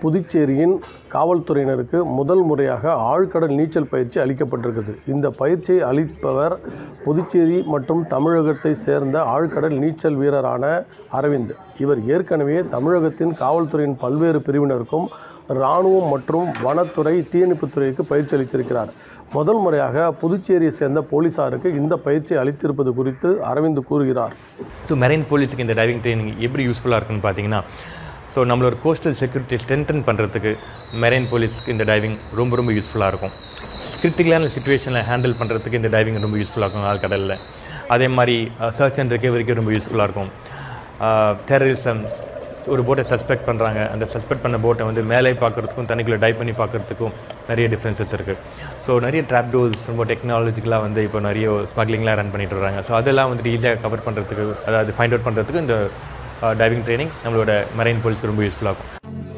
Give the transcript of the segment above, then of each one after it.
புதுச்சேரியின் காவல்துறையினருக்கு முதல் முறையாக ஆழ்கடல் நீச்சல் பயிற்சி அளிக்கப்பட்டிருக்கிறது. இந்த பயிற்சியை அளிப்பவர் புதுச்சேரி மற்றும் தமிழகத்தை சேர்ந்த ஆழ்கடல் நீச்சல் வீரரான அரவிந்த். இவர் ஏற்கனவே தமிழகத்தின் காவல்துறையின் பல்வேறு பிரிவினருக்கும் இராணுவம் மற்றும் வனத்துறை, தீயணைப்புத்துறைக்கு பயிற்சி அளித்திருக்கிறார். முதல் முறையாக புதுச்சேரியை சேர்ந்த போலீஸாருக்கு இந்த பயிற்சி அளித்திருப்பது குறித்து அரவிந்த் கூறுகிறார். மெரைன் போலீஸுக்கு இந்த டைவிங் ட்ரைனிங் எப்படி யூஸ்ஃபுல்லாக இருக்குன்னு பார்த்தீங்கன்னா, நம்மளோட கோஸ்டல் செக்யூரிட்டி ஸ்ட்ரென்தன் பண்ணுறதுக்கு மெரைன் போலீஸ்க்கு இந்த டைவிங் ரொம்ப யூஸ்ஃபுல்லாக இருக்கும். கிரிட்டிக்கலான சிச்சுவேஷனில் ஹேண்டில் பண்ணுறதுக்கு இந்த டைவிங் ரொம்ப யூஸ்ஃபுல்லாக இருக்கும் ஆழ்கடலில். அதே மாதிரி சர்ச் அண்ட் ரெக்கவரிக்கு ரொம்ப யூஸ்ஃபுல்லாக இருக்கும். டெரரிசம் ஒரு போட்டை சஸ்பெக்ட் பண்ணுறாங்க, அந்த சஸ்பெக்ட் பண்ண போட்டை மேலே பார்க்குறதுக்கும் தண்ணிக்குள்ளே டைவ் பண்ணி பார்க்குறதுக்கும் நிறைய டிஃப்ரென்சஸ் இருக்குது. நிறைய ட்ராப் டோர்ஸ் ரொம்ப டெக்னாலஜிக்கலாக இப்போ நிறைய ஸ்மக்லிங்லாம் ரன் பண்ணிட்டு வராங்க. அதெல்லாம் ஈஸியாக கவர் பண்ணுறதுக்கு, அதாவது ஃபைண்ட் அவுட் பண்ணுறதுக்கு இந்த டைவிங் ட்ரைனிங் நம்மளோட மெரைன் போலீஸ்க்கு ரொம்ப யூஸ்ஃபுல்லாக இருக்கும்.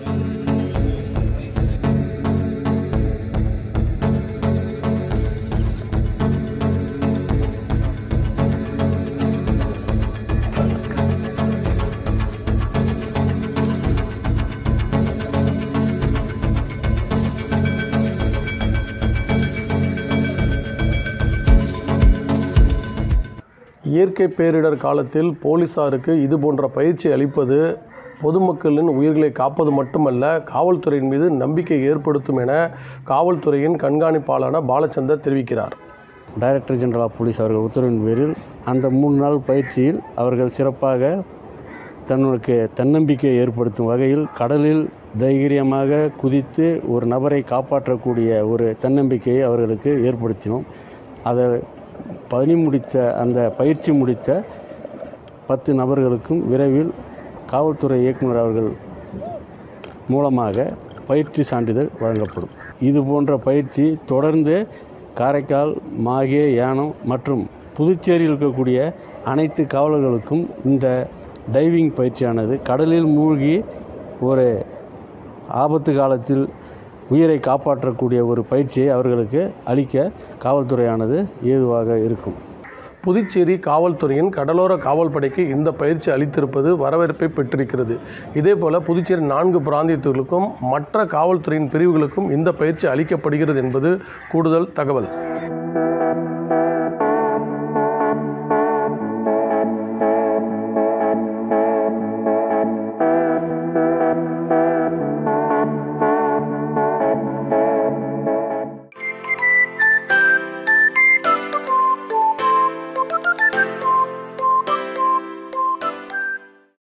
இயற்கை பேரிடர் காலத்தில் போலீஸாருக்கு இதுபோன்ற பயிற்சி அளிப்பது பொதுமக்களின் உயிர்களை காப்பது மட்டுமல்ல, காவல்துறையின் மீது நம்பிக்கை ஏற்படுத்தும் என காவல்துறையின் கண்காணிப்பாளரான பாலச்சந்தர் தெரிவிக்கிறார். டைரக்டர் ஜெனரல் ஆஃப் போலீஸ் அவர்கள் உத்தரவின் பேரில் அந்த 3 நாள் பயிற்சியில் அவர்கள் சிறப்பாக தன்னுக்கு தன்னம்பிக்கை ஏற்படுத்தும் வகையில் கடலில் தைரியமாக குதித்து ஒரு நபரை காப்பாற்றக்கூடிய ஒரு தன்னம்பிக்கையை அவர்களுக்கு ஏற்படுத்தினோம். அதை அந்த பயிற்சி முடித்த 10 நபர்களுக்கும் விரைவில் காவல்துறை இயக்குனர் அவர்கள் மூலமாக பயிற்சி சான்றிதழ் வழங்கப்படும். இது போன்ற பயிற்சி தொடர்ந்து காரைக்கால், மாகே, யானம் மற்றும் புதுச்சேரியில் இருக்கக்கூடிய அனைத்து காவலர்களுக்கும் இந்த டைவிங் பயிற்சியானது கடலில் மூழ்கி ஒரு ஆபத்து காலத்தில் உயிரை காப்பாற்றக்கூடிய ஒரு பயிற்சியை அவர்களுக்கு அளிக்க காவல்துறையானது ஏதுவாக இருக்கும். புதுச்சேரி காவல்துறையின் கடலோர காவல்படைக்கு இந்த பயிற்சி அளித்திருப்பது வரவேற்பை பெற்றிருக்கிறது. இதேபோல புதுச்சேரி 4 பிராந்தியத்திற்கும் மற்ற காவல்துறையின் பிரிவுகளுக்கும் இந்த பயிற்சி அளிக்கப்படுகிறது என்பது கூடுதல் தகவல்.